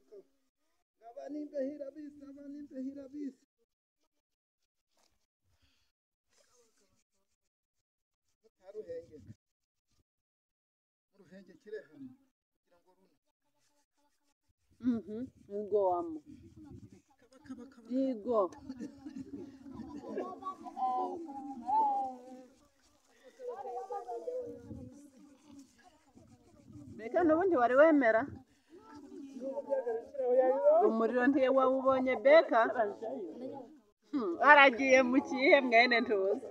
Go amo. Digo. Beka nubundi wari wemera umuriro ntiwawubonye Beka aragiye mu kihe mwene ntuzi